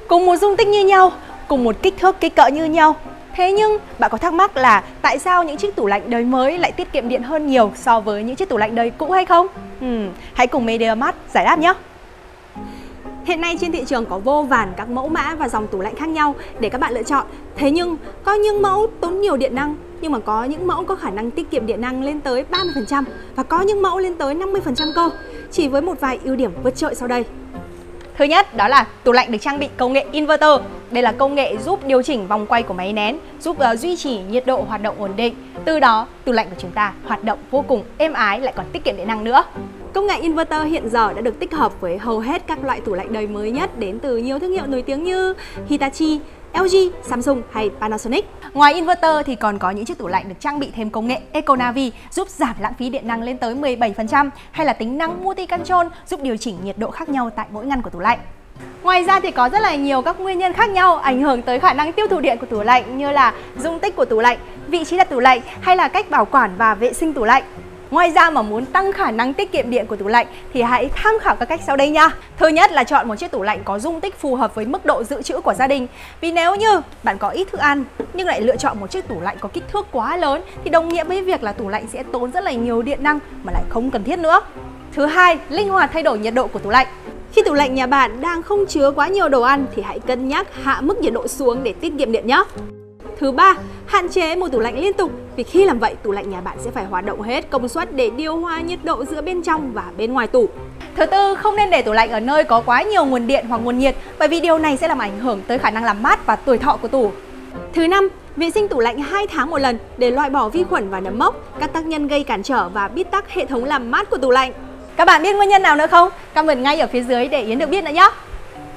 cùng một dung tích như nhau, cùng một kích thước kích cỡ như nhau. Thế nhưng bạn có thắc mắc là tại sao những chiếc tủ lạnh đời mới lại tiết kiệm điện hơn nhiều so với những chiếc tủ lạnh đời cũ hay không? Hãy cùng MediaMart giải đáp nhé! Hiện nay trên thị trường có vô vàn các mẫu mã và dòng tủ lạnh khác nhau để các bạn lựa chọn. Thế nhưng có những mẫu tốn nhiều điện năng, nhưng mà có những mẫu có khả năng tiết kiệm điện năng lên tới 30% và có những mẫu lên tới 50% cơ. Chỉ với một vài ưu điểm vượt trội sau đây. Thứ nhất đó là tủ lạnh được trang bị công nghệ inverter. Đây là công nghệ giúp điều chỉnh vòng quay của máy nén, giúp duy trì nhiệt độ hoạt động ổn định. Từ đó, tủ lạnh của chúng ta hoạt động vô cùng êm ái, lại còn tiết kiệm điện năng nữa. Công nghệ inverter hiện giờ đã được tích hợp với hầu hết các loại tủ lạnh đời mới nhất đến từ nhiều thương hiệu nổi tiếng như Hitachi, LG, Samsung hay Panasonic. Ngoài inverter thì còn có những chiếc tủ lạnh được trang bị thêm công nghệ EcoNavi giúp giảm lãng phí điện năng lên tới 17%, hay là tính năng Multi Control giúp điều chỉnh nhiệt độ khác nhau tại mỗi ngăn của tủ lạnh. Ngoài ra thì có rất là nhiều các nguyên nhân khác nhau ảnh hưởng tới khả năng tiêu thụ điện của tủ lạnh, như là dung tích của tủ lạnh, vị trí đặt tủ lạnh hay là cách bảo quản và vệ sinh tủ lạnh. Ngoài ra mà muốn tăng khả năng tiết kiệm điện của tủ lạnh thì hãy tham khảo các cách sau đây nha. Thứ nhất là chọn một chiếc tủ lạnh có dung tích phù hợp với mức độ dự trữ của gia đình. Vì nếu như bạn có ít thức ăn nhưng lại lựa chọn một chiếc tủ lạnh có kích thước quá lớn thì đồng nghĩa với việc là tủ lạnh sẽ tốn rất là nhiều điện năng mà lại không cần thiết nữa. Thứ hai, linh hoạt thay đổi nhiệt độ của tủ lạnh. Khi tủ lạnh nhà bạn đang không chứa quá nhiều đồ ăn thì hãy cân nhắc hạ mức nhiệt độ xuống để tiết kiệm điện nhé. Thứ ba, hạn chế một tủ lạnh liên tục, vì khi làm vậy tủ lạnh nhà bạn sẽ phải hoạt động hết công suất để điều hòa nhiệt độ giữa bên trong và bên ngoài tủ. Thứ tư, không nên để tủ lạnh ở nơi có quá nhiều nguồn điện hoặc nguồn nhiệt, bởi vì điều này sẽ làm ảnh hưởng tới khả năng làm mát và tuổi thọ của tủ. Thứ năm, vệ sinh tủ lạnh 2 tháng một lần để loại bỏ vi khuẩn và nấm mốc, các tác nhân gây cản trở và bít tắc hệ thống làm mát của tủ lạnh. Các bạn biết nguyên nhân nào nữa không? Comment ngay ở phía dưới để Yến được biết nữa nhé!